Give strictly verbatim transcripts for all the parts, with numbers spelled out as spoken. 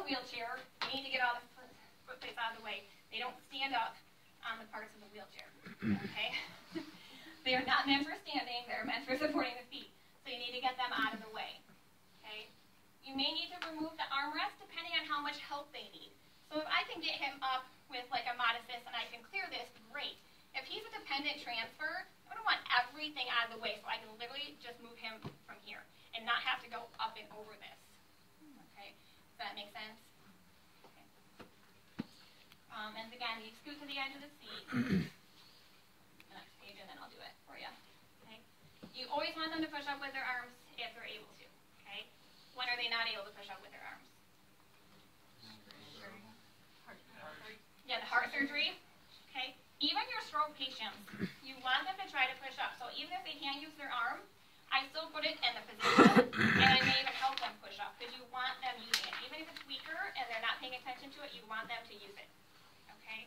a wheelchair, you need to get all the foot, foot plates out of the way. They don't stand up on the parts of the wheelchair, okay? They are not meant for standing, they're meant for supporting the feet. So you need to get them out of the way, okay? You may need to remove the armrest depending on how much help they need. So if I can get him up with like a Modicus and I can clear this, great. If he's a dependent transfer, I'm gonna want everything out of the way so I can literally just move him from here and not have to go up and over this, okay? Does that make sense? Okay. Um, and again, you scoot to the edge of the seat. The next page, and then I'll do it for you. Okay. You always want them to push up with their arms if they're able to. Okay. When are they not able to push up with their arms? Yeah, the heart surgery. Okay. Even your stroke patients, you want them to try to push up. So even if they can't use their arm, I still put it in the position, and I may even help them push up because you want them using it. Even if it's weaker and they're not paying attention to it, you want them to use it. Okay.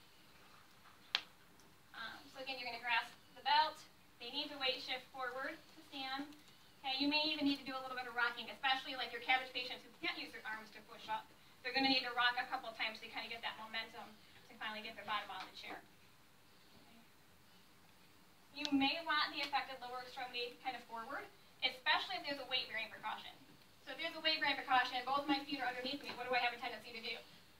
Um, so again, you're going to grasp the belt. They need to weight shift forward to stand. Okay. You may even need to do a little bit of rocking, especially like your cabbage patients who can't use their arms to push up. They're going to need to rock a couple of times to kind of get that momentum to finally get their bottom out of the chair. Okay. You may want the affected lower extremity kind of forward, especially if there's a weight-bearing precaution. So if there's a weight-bearing precaution, both my feet are underneath me, what do I have a tendency to do?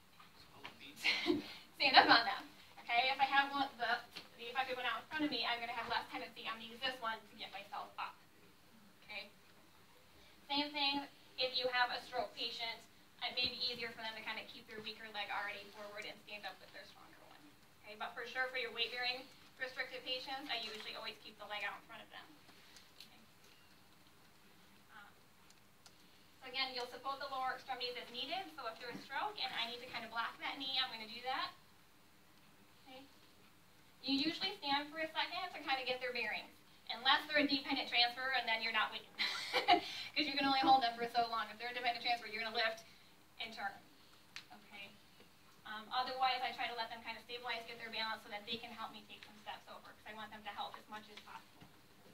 Stand up on them. Okay, if I have one, the, the affected one out in front of me, I'm going to have less tendency. I'm going to use this one to get myself up. Okay. Same thing if you have a stroke patient. It may be easier for them to kind of keep their weaker leg already forward and stand up with their stronger one. Okay, but for sure for your weight-bearing restricted patients, I usually always keep the leg out in front of them. Okay. Um, so again, you'll support the lower extremities as needed. So if there's a stroke and I need to kind of block that knee, I'm going to do that. Okay. You usually stand for a second to kind of get their bearings, unless they're a dependent transfer, and then you're not waiting. Because you can only hold them for so long. If they're a dependent transfer, you're going to lift and turn. Okay. Um, otherwise, I try to let them kind of stabilize, get their balance, so that they can help me take some steps over, because I want them to help as much as possible.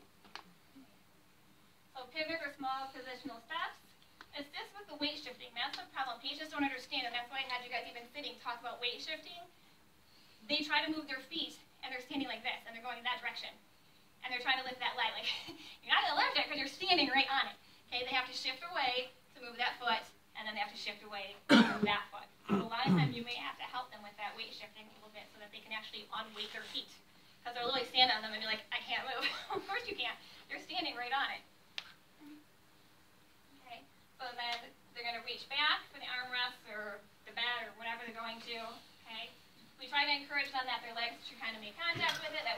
So pivot or small positional steps. Assist with the weight shifting. That's the problem. Patients don't understand, and that's why I had you guys even sitting talk about weight shifting. They try to move their feet, and they're standing like this, and they're going in that direction. And they're trying to lift that leg. Like, you're not going to lift it because you're standing right on it. Okay, they have to shift away to move that foot, and then they have to shift away to move that foot. So a lot of times you may have to help them with that weight shifting a little bit so that they can actually unweight their feet. Because they'll literally stand on them and be like, I can't move. Of course you can't. They're standing right on it. Okay, so then they're going to reach back for the armrest or the bed or whatever they're going to. Okay, we try to encourage them that their legs should kind of make contact with it.